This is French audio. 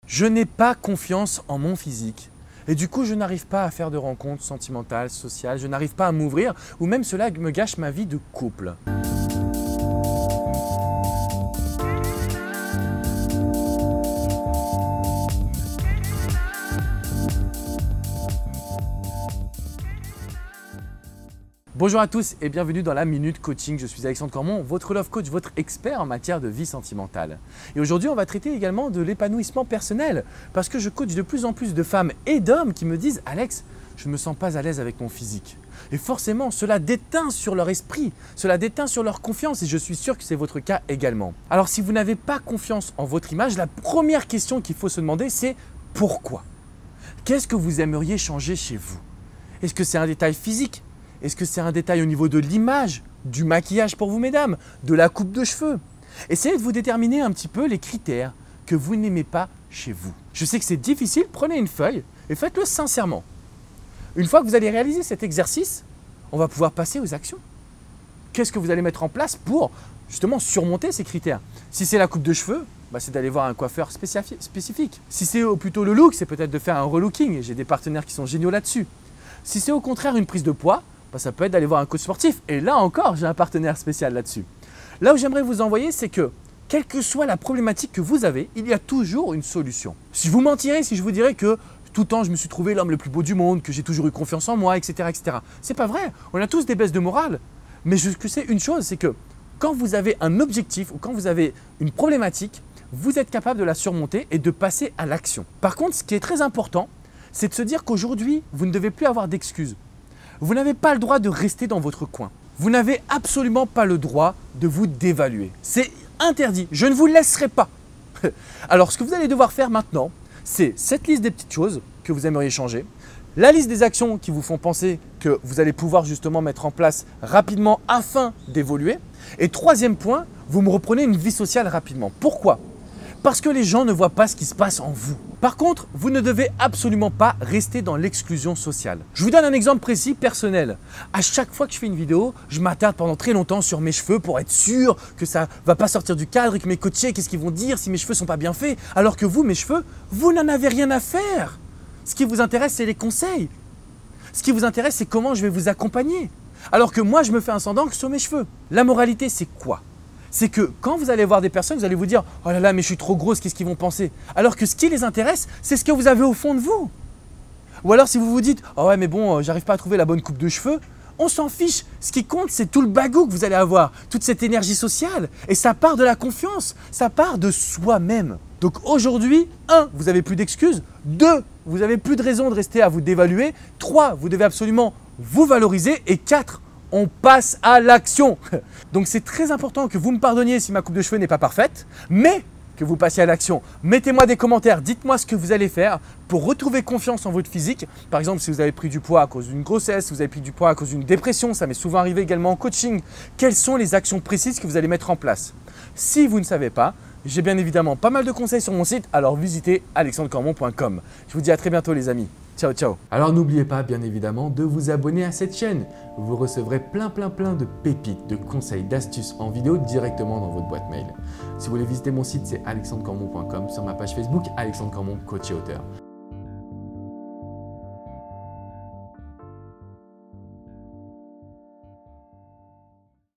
Je n'ai pas confiance en mon physique et du coup je n'arrive pas à faire de rencontres sentimentales, sociales, je n'arrive pas à m'ouvrir ou même cela me gâche ma vie de couple. Bonjour à tous et bienvenue dans la Minute Coaching. Je suis Alexandre Cormon, votre love coach, votre expert en matière de vie sentimentale. Et aujourd'hui, on va traiter également de l'épanouissement personnel parce que je coach de plus en plus de femmes et d'hommes qui me disent « Alex, je ne me sens pas à l'aise avec mon physique ». Et forcément, cela déteint sur leur esprit, cela déteint sur leur confiance et je suis sûr que c'est votre cas également. Alors si vous n'avez pas confiance en votre image, la première question qu'il faut se demander c'est « Pourquoi ?» Qu'est-ce que vous aimeriez changer chez vous? Est-ce que c'est un détail physique? Est-ce que c'est un détail au niveau de l'image, du maquillage pour vous mesdames, de la coupe de cheveux? Essayez de vous déterminer un petit peu les critères que vous n'aimez pas chez vous. Je sais que c'est difficile, prenez une feuille et faites-le sincèrement. Une fois que vous allez réaliser cet exercice, on va pouvoir passer aux actions. Qu'est-ce que vous allez mettre en place pour justement surmonter ces critères? Si c'est la coupe de cheveux, c'est d'aller voir un coiffeur spécifique. Si c'est plutôt le look, c'est peut-être de faire un relooking et j'ai des partenaires qui sont géniaux là-dessus. Si c'est au contraire une prise de poids, ça peut être d'aller voir un coach sportif. Et là encore, j'ai un partenaire spécial là-dessus. Là où j'aimerais vous envoyer, c'est que, quelle que soit la problématique que vous avez, il y a toujours une solution. Si je vous mentirais, si je vous dirais que tout le temps, je me suis trouvé l'homme le plus beau du monde, que j'ai toujours eu confiance en moi, etc. etc. C'est pas vrai. On a tous des baisses de morale. Mais je sais une chose, c'est que quand vous avez un objectif ou quand vous avez une problématique, vous êtes capable de la surmonter et de passer à l'action. Par contre, ce qui est très important, c'est de se dire qu'aujourd'hui, vous ne devez plus avoir d'excuses. Vous n'avez pas le droit de rester dans votre coin. Vous n'avez absolument pas le droit de vous dévaluer. C'est interdit. Je ne vous laisserai pas. Alors, ce que vous allez devoir faire maintenant, c'est cette liste des petites choses que vous aimeriez changer, la liste des actions qui vous font penser que vous allez pouvoir justement mettre en place rapidement afin d'évoluer. Et troisième point, vous me reprenez une vie sociale rapidement. Pourquoi ? Parce que les gens ne voient pas ce qui se passe en vous. Par contre, vous ne devez absolument pas rester dans l'exclusion sociale. Je vous donne un exemple précis, personnel. À chaque fois que je fais une vidéo, je m'attarde pendant très longtemps sur mes cheveux pour être sûr que ça ne va pas sortir du cadre et que mes coachés, qu'est-ce qu'ils vont dire si mes cheveux ne sont pas bien faits. Alors que vous, mes cheveux, vous n'en avez rien à faire. Ce qui vous intéresse, c'est les conseils. Ce qui vous intéresse, c'est comment je vais vous accompagner. Alors que moi, je me fais un sang-d'encre sur mes cheveux. La moralité, c'est quoi ? C'est que quand vous allez voir des personnes, vous allez vous dire « Oh là là, mais je suis trop grosse, qu'est-ce qu'ils vont penser ?» Alors que ce qui les intéresse, c'est ce que vous avez au fond de vous. Ou alors si vous vous dites « Oh ouais, mais bon, j'arrive pas à trouver la bonne coupe de cheveux », on s'en fiche. Ce qui compte, c'est tout le bagou que vous allez avoir, toute cette énergie sociale. Et ça part de la confiance, ça part de soi-même. Donc aujourd'hui, 1, vous n'avez plus d'excuses. 2, vous n'avez plus de raison de rester à vous dévaluer. 3, vous devez absolument vous valoriser. Et 4, on passe à l'action. Donc c'est très important que vous me pardonniez si ma coupe de cheveux n'est pas parfaite, mais que vous passiez à l'action. Mettez-moi des commentaires, dites-moi ce que vous allez faire pour retrouver confiance en votre physique. Par exemple, si vous avez pris du poids à cause d'une grossesse, si vous avez pris du poids à cause d'une dépression, ça m'est souvent arrivé également en coaching. Quelles sont les actions précises que vous allez mettre en place? Si vous ne savez pas, j'ai bien évidemment pas mal de conseils sur mon site, alors visitez alexandrecormon.com. Je vous dis à très bientôt les amis. Ciao, ciao. Alors n'oubliez pas bien évidemment de vous abonner à cette chaîne. Vous recevrez plein de pépites, de conseils, d'astuces en vidéo directement dans votre boîte mail. Si vous voulez visiter mon site, c'est alexandrecormon.com, sur ma page Facebook, Alexandre Cormon, coach et auteur.